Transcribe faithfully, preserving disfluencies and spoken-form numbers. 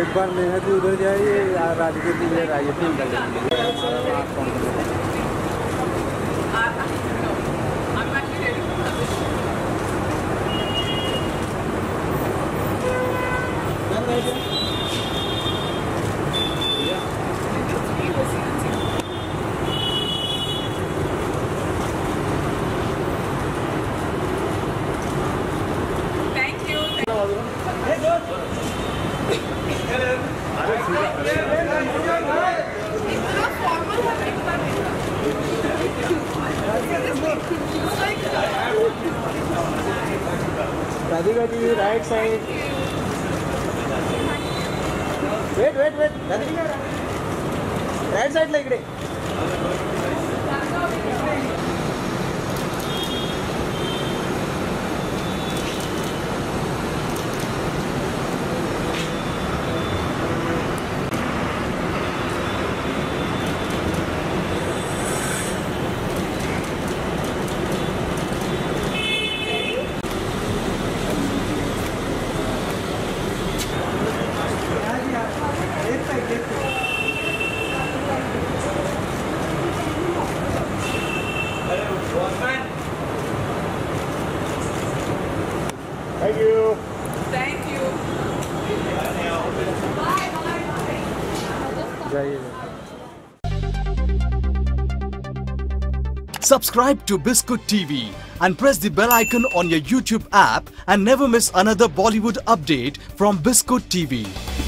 एक बार मेहनत भी उधर जाइए या राजगीर की जगह आइए फिर कर लेंगे। Radhika ji right side. Wait wait wait Radhika right side ला इकडे। Thank you. Thank you. Bye bye bye. जाइए। Subscribe to Biscuit T V and press the bell icon on your YouTube app and never miss another Bollywood update from Biscuit T V.